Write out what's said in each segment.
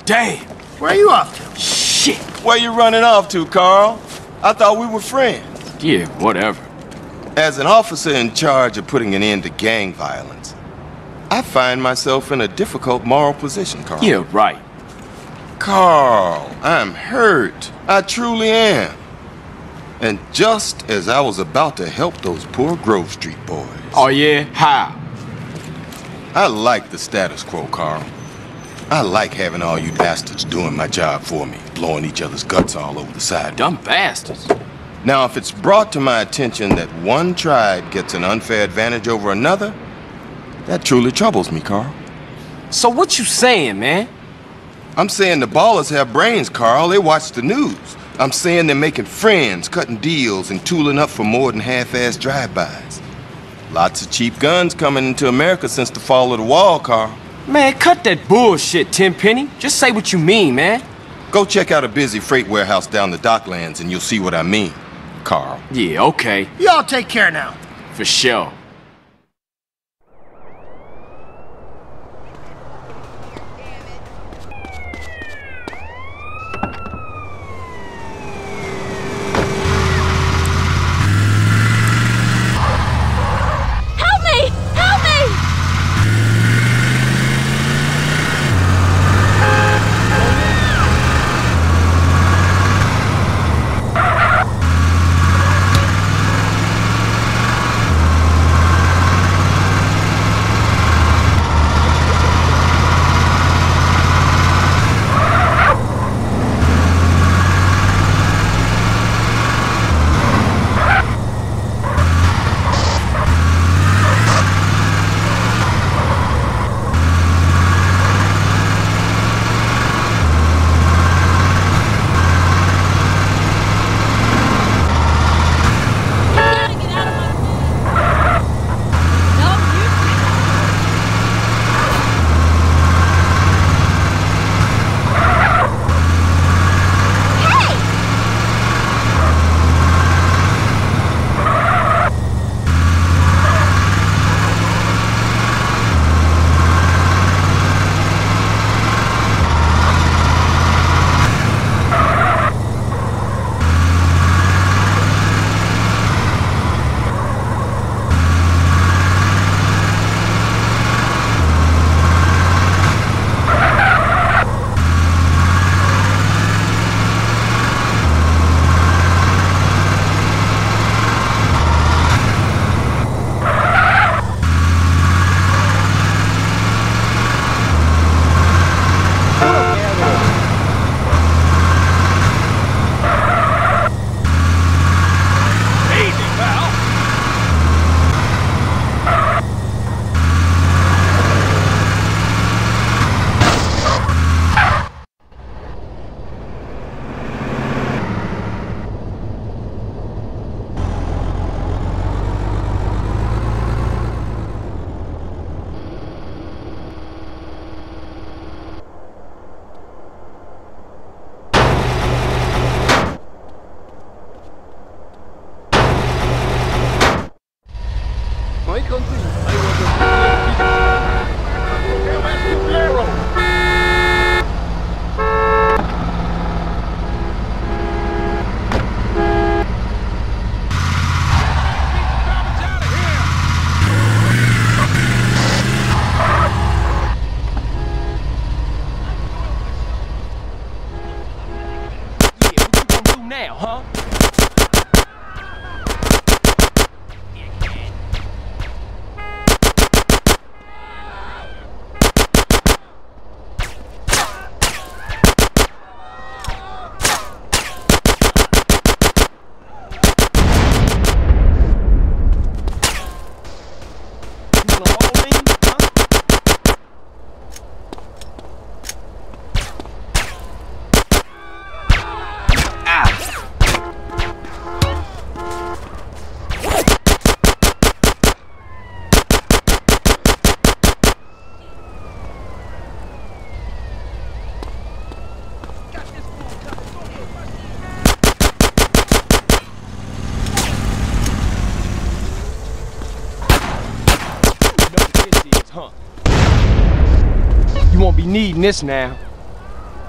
Damn! Where are you off to? Shit! Where you running off to, Carl? I thought we were friends. Yeah, whatever. As an officer in charge of putting an end to gang violence, I find myself in a difficult moral position, Carl. Yeah, right. Carl, I'm hurt. I truly am. And just as I was about to help those poor Grove Street boys. Oh yeah? How? I like the status quo, Carl. I like having all you bastards doing my job for me, blowing each other's guts all over the sidewalk. Dumb bastards. Now, if it's brought to my attention that one tribe gets an unfair advantage over another, that truly troubles me, Carl. So what you saying, man? I'm saying the ballers have brains, Carl. They watch the news. I'm saying they're making friends, cutting deals, and tooling up for more than half-assed drive-bys. Lots of cheap guns coming into America since the fall of the wall, Carl. Man, cut that bullshit, Tenpenny. Just say what you mean, man. Go check out a busy freight warehouse down the Docklands and you'll see what I mean, Carl. Yeah, okay. Y'all take care now. For sure. You won't be needing this now.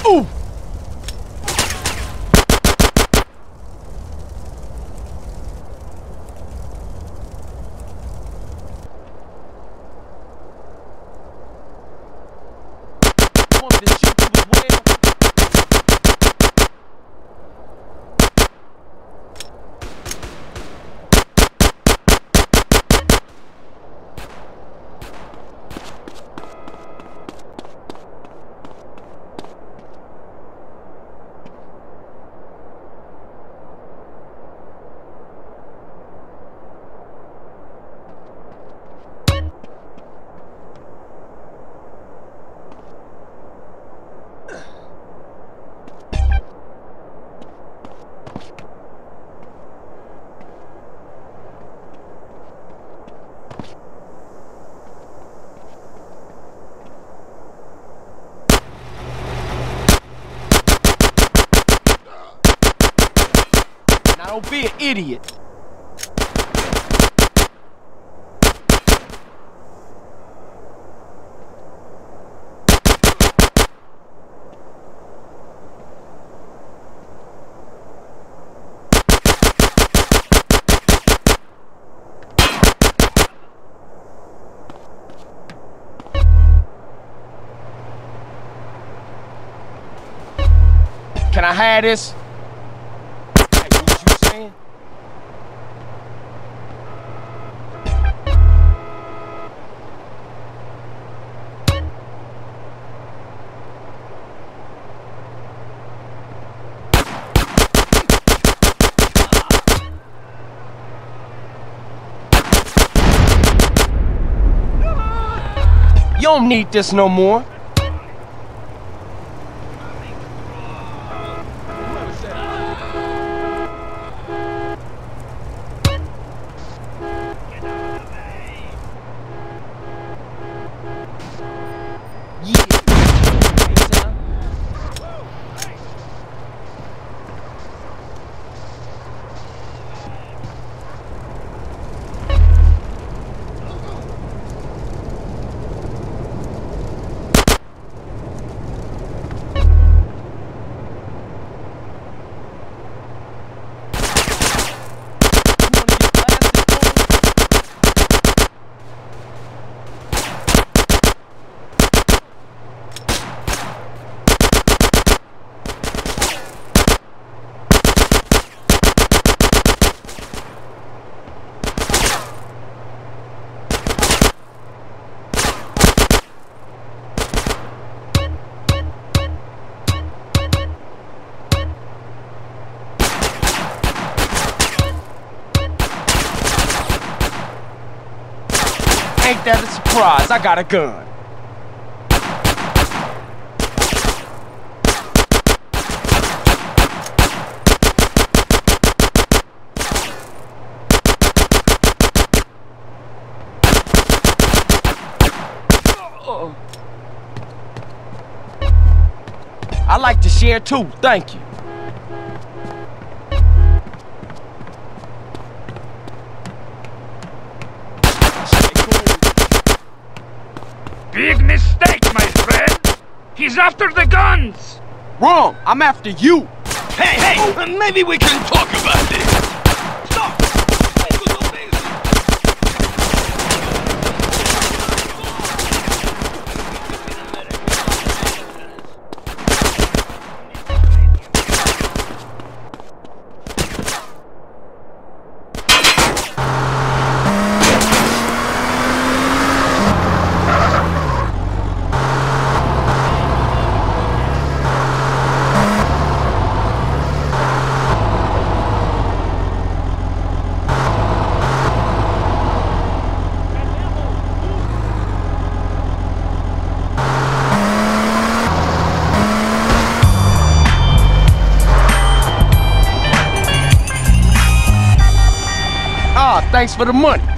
Ooh! Wanted to shoot you as well. Now don't be an idiot. Can I have this? Hey, what you saying? You don't need this no more. Ain't that a surprise? I got a gun. I like to share too, thank you. Big mistake, my friend! He's after the guns! Wrong, I'm after you. Hey, maybe we can talk about this! Stop! Thanks for the money.